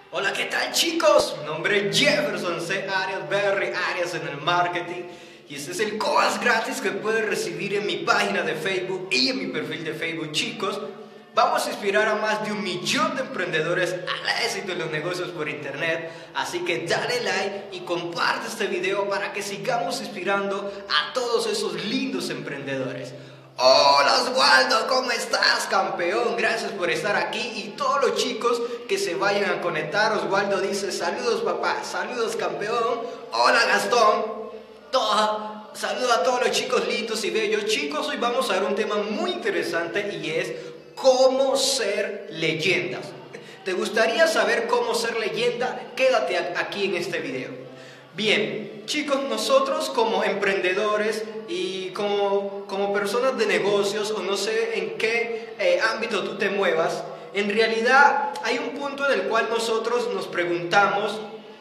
Hola, ¿qué tal, chicos? Mi nombre es Jefferson C. Arias Berry, Arias en el marketing, y este es el coas gratis que puedes recibir en mi página de Facebook y en mi perfil de Facebook. Chicos, vamos a inspirar a más de 1 millón de emprendedores al éxito en los negocios por internet, así que dale like y comparte este video para que sigamos inspirando a todos esos lindos emprendedores. Hola Oswaldo, ¿cómo estás, campeón? Gracias por estar aquí, y todos los chicos que se vayan a conectar. Oswaldo dice: saludos papá, saludos campeón. Hola Gastón, saludos a todos los chicos lindos y bellos. Chicos, hoy vamos a ver un tema muy interesante y es cómo ser leyendas. ¿Te gustaría saber cómo ser leyenda? Quédate aquí en este video. Bien, chicos, nosotros como emprendedores y como personas de negocios, o no sé en qué ámbito tú te muevas, en realidad hay un punto en el cual nosotros nos preguntamos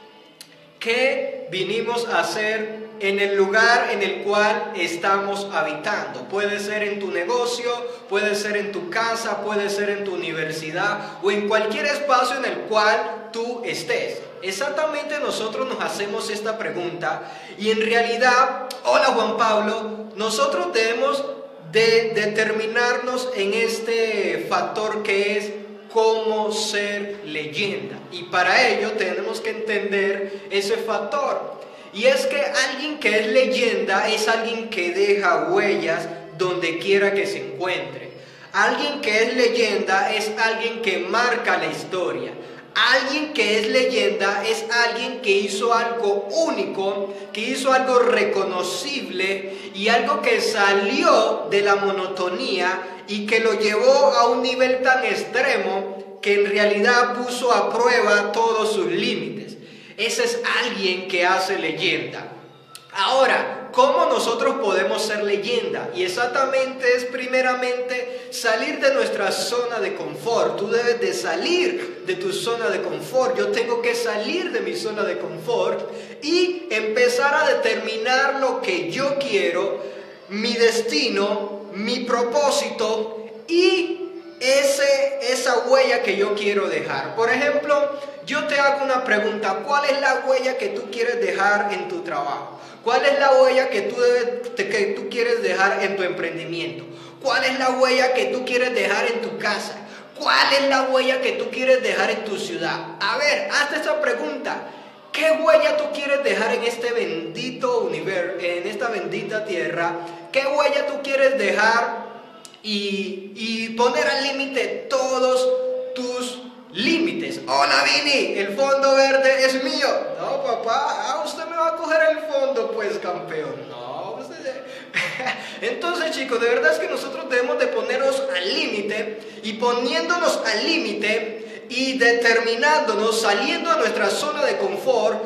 qué vinimos a hacer en el lugar en el cual estamos habitando. Puede ser en tu negocio, puede ser en tu casa, puede ser en tu universidad o en cualquier espacio en el cual tú estés. Exactamente, nosotros nos hacemos esta pregunta, y en realidad, hola Juan Pablo, nosotros debemos de determinarnos en este factor que es cómo ser leyenda, y para ello tenemos que entender ese factor. Y es que alguien que es leyenda es alguien que deja huellas donde quiera que se encuentre. Alguien que es leyenda es alguien que marca la historia. Alguien que es leyenda es alguien que hizo algo único, que hizo algo reconocible y algo que salió de la monotonía y que lo llevó a un nivel tan extremo que en realidad puso a prueba todos sus límites. Ese es alguien que hace leyenda. Ahora, ¿cómo nosotros podemos ser leyenda? Y exactamente es primeramente salir de nuestra zona de confort. Tú debes de salir de tu zona de confort. Yo tengo que salir de mi zona de confort y empezar a determinar lo que yo quiero, mi destino, mi propósito y esa huella que yo quiero dejar. Por ejemplo, yo te hago una pregunta: ¿cuál es la huella que tú quieres dejar en tu trabajo? ¿Cuál es la huella que tú quieres dejar en tu emprendimiento? ¿Cuál es la huella que tú quieres dejar en tu casa? ¿Cuál es la huella que tú quieres dejar en tu ciudad? A ver, hazte esa pregunta. ¿Qué huella tú quieres dejar en este bendito universo, en esta bendita tierra? ¿Qué huella tú quieres dejar y poner al límite todos tus límites? Hola Vini, el fondo verde es mío. No papá, usted me va a coger el fondo pues, campeón. No, usted... Entonces chicos, de verdad es que nosotros debemos de ponernos al límite, y poniéndonos al límite y determinándonos, saliendo de nuestra zona de confort,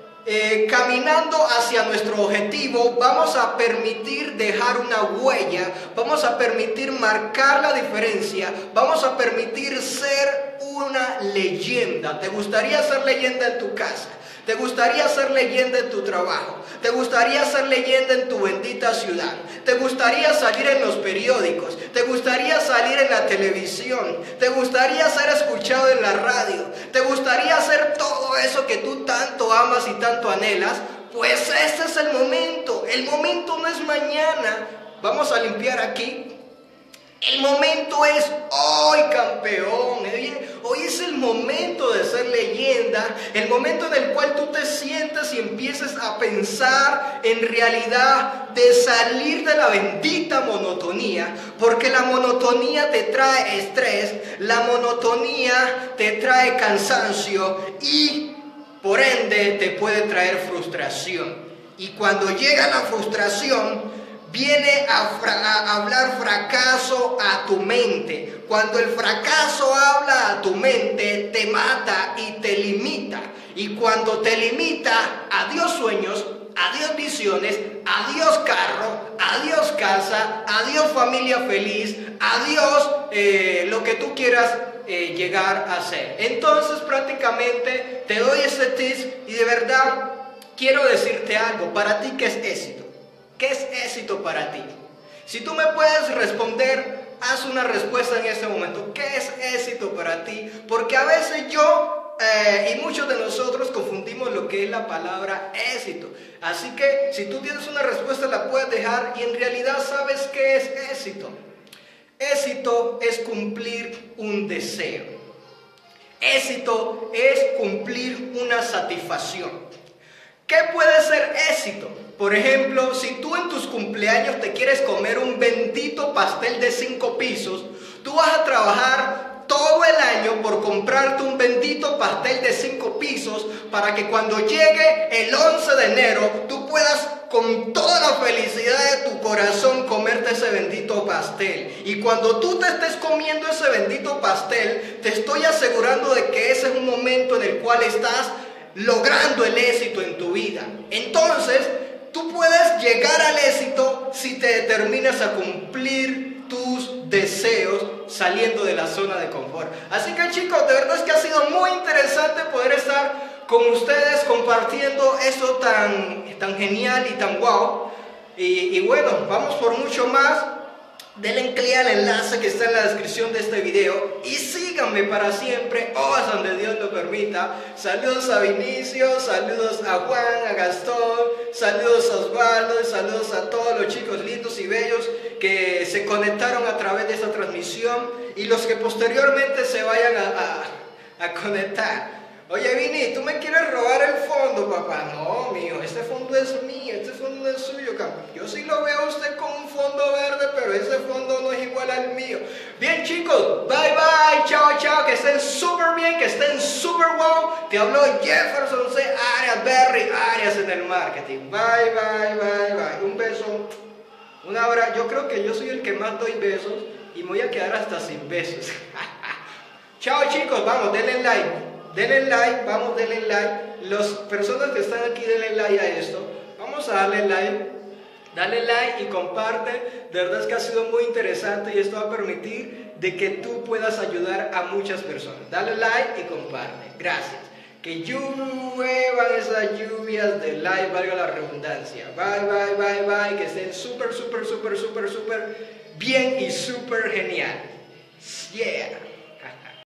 caminando hacia nuestro objetivo, vamos a permitir dejar una huella, vamos a permitir marcar la diferencia, vamos a permitir ser una leyenda. ¿Te gustaría ser leyenda en tu casa? ¿Te gustaría ser leyenda en tu trabajo? ¿Te gustaría ser leyenda en tu bendita ciudad? ¿Te gustaría salir en los periódicos? ¿Te gustaría salir en la televisión? ¿Te gustaría ser escuchado en la radio? ¿Te gustaría hacer todo eso que tú tanto amas y tanto anhelas? Pues este es el momento. El momento no es mañana. Vamos a limpiar aquí. El momento es hoy, campeón. Hoy es el momento de ser leyenda, el momento en el cual tú te sientas y empieces a pensar en realidad de salir de la bendita monotonía, porque la monotonía te trae estrés, la monotonía te trae cansancio y por ende te puede traer frustración. Y cuando llega la frustración, viene a hablar fracaso a tu mente. Cuando el fracaso habla a tu mente, te mata y te limita. Y cuando te limita, adiós sueños, adiós visiones, adiós carro, adiós casa, adiós familia feliz, adiós lo que tú quieras llegar a ser. Entonces prácticamente te doy este tip, y de verdad quiero decirte algo. Para ti, ¿qué es éxito? ¿Qué es éxito para ti? Si tú me puedes responder, haz una respuesta en este momento. ¿Qué es éxito para ti? Porque a veces yo y muchos de nosotros confundimos lo que es la palabra éxito. Así que si tú tienes una respuesta la puedes dejar y en realidad sabes qué es éxito. Éxito es cumplir un deseo. Éxito es cumplir una satisfacción. ¿Qué puede ser éxito? Por ejemplo, si tú en tus cumpleaños te quieres comer un bendito pastel de 5 pisos, tú vas a trabajar todo el año por comprarte un bendito pastel de 5 pisos para que cuando llegue el 11 de enero tú puedas con toda la felicidad de tu corazón comerte ese bendito pastel. Y cuando tú te estés comiendo ese bendito pastel, te estoy asegurando de que ese es un momento en el cual estás logrando el éxito en tu vida. Entonces, tú puedes llegar al éxito si te determinas a cumplir tus deseos saliendo de la zona de confort. Así que chicos, de verdad es que ha sido muy interesante poder estar con ustedes compartiendo eso tan genial y tan wow. Y bueno, vamos por mucho más. Denle clic al enlace que está en la descripción de este video y síganme para siempre o hasta donde Dios lo permita. Saludos a Vinicio, saludos a Juan, a Gastón, saludos a Osvaldo, saludos a todos los chicos lindos y bellos que se conectaron a través de esta transmisión y los que posteriormente se vayan a conectar. Oye Vini, ¿tú me quieres robar el fondo, papá? No, mío, este fondo es mío, este fondo no es suyo, campeón. Yo sí lo veo a usted con un fondo verde, pero ese fondo no es igual al mío. Bien chicos, bye bye, chao chao, que estén súper bien, que estén súper wow. Te habló Jefferson C. Arias, Berry Arias en el marketing. Bye bye, bye bye, un beso, un abrazo. Yo creo que yo soy el que más doy besos y me voy a quedar hasta sin besos. Chao chicos, vamos, denle like. Denle like, vamos, denle like. Las personas que están aquí, denle like a esto. Vamos a darle like. Dale like y comparte. De verdad es que ha sido muy interesante y esto va a permitir de que tú puedas ayudar a muchas personas. Dale like y comparte. Gracias. Que lluevan esas lluvias de like, valga la redundancia. Bye, bye, bye, bye. Que estén súper bien y súper genial. Yeah.